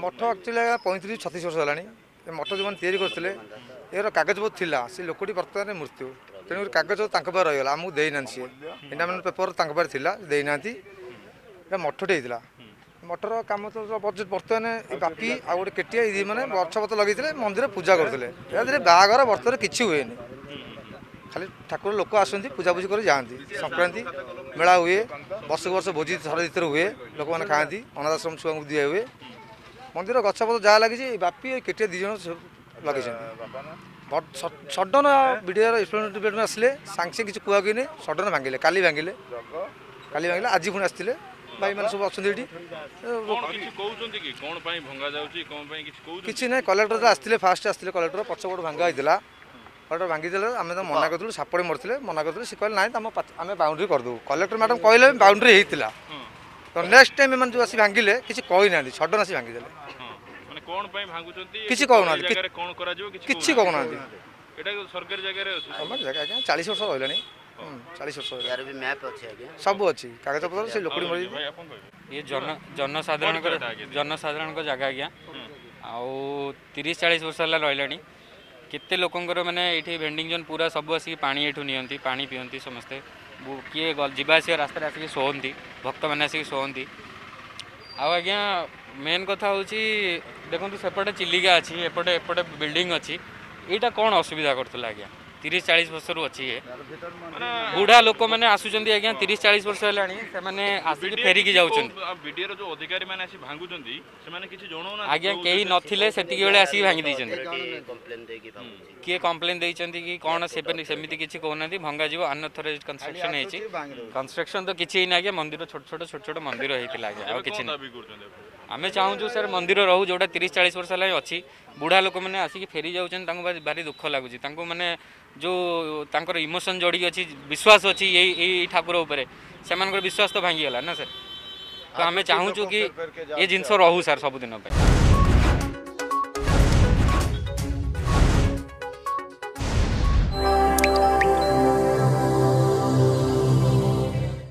मठ एक्चुअली 35-36 वर्ष है मठ जो मैंने तैयारी करते यार कागज बहुत थिला से लोकटी बर्तमान मृत्यु तेणुक कागज रहीगला आमको देना सी इंडामेंट पेपर था देना मठटे होता मठर कम तो बर्तमान बापी आ गए केटिया ये मैंने गछ पत लगे मंदिर पूजा करते बाहागर बर्तमान किसी हुए खाली ठाकुर लोक आसती पूजापूजी कर जाती संक्रांति मेला हुए वर्ष भोजी थर भर हुए लोक मैंने खाती अनाथाश्रम छुआ को दिया हुए मंदिर गछपत जहाँ लगी बापी केटिया दी जन लगे सडन वीडियो एक्सप्लेनेटरी में आसिले सांगे किसी कहकि नहीं सडन भांगिले काली भांगिले आज पुणी आसते भाई मैंने सब अच्छा किसी ना कलेक्टर आसते फास्ट आसते कलेक्टर पछपट भांगा होता कलेक्टर भांगीदे आम तो मना करूँ सापड़े मरते मना करते सी कहले ना आम बाउंड्री करदे कलेक्टर मैडम कहले बाउंड्री होता तो नेक्स्ट टाइम मैंने जो आसी भांगिले किसी कही ना सडन आसी भांगीदे किसी कहना किसी कहना 40 वर्ष रहा 40 वर्ष सब अच्छी कागज पत्र से लोकड़ी मरी ये जनसाधारण जगह आज्ञा आउ 30-40 वर्ष है रहा केते लोकंर माने ये भेंडिंग जोन पूरा सब आसिक पानी एठू नियंती पानी पियंती समस्ते किए जीवासी रास्ता आसिक शोहती भक्त मैंने आसिक शोहती आज्ञा मेन कथा हूँ देखो सेपटे चिलिका अच्छी एपटे एपटे बिल्डिंग अच्छी यहाँ कौन असुविधा करता आज्ञा 30-40 वर्ष रु अच्छी है बुढ़ा लोक मैंने आसुँच आज्ञा 30-40 वर्ष है आसिक फेरिकी जाऊँ आज्ञा कहीं नथिले सेतिकी बेले आसिक भांगी देइछन्ति किए कम्प्लेन देइछन्ति कि कौन सेमती किसी कहना भंगा जीव अनऑथराइज्ड कंस्ट्रक्शन है कंस्ट्रक्शन तो किसी ना आज्ञा मंदिर छोट छोट मंदिर होता आज्ञा आ कि आम चाहूँ सर मंदिर रहू जोटा 30-40 वर्ष है अच्छी बुढ़ा लोक मैंने आसिक फेरी जाऊँ भारी दुख लगुच मैंने जो तांकर इमोशन जोड़ी अच्छी विश्वास अच्छी यही ठाकुर उपरे से विश्वास तो भांगीगला ना सर तो आम चाहूँ कि ये जिनस रहू सर सबुदिन।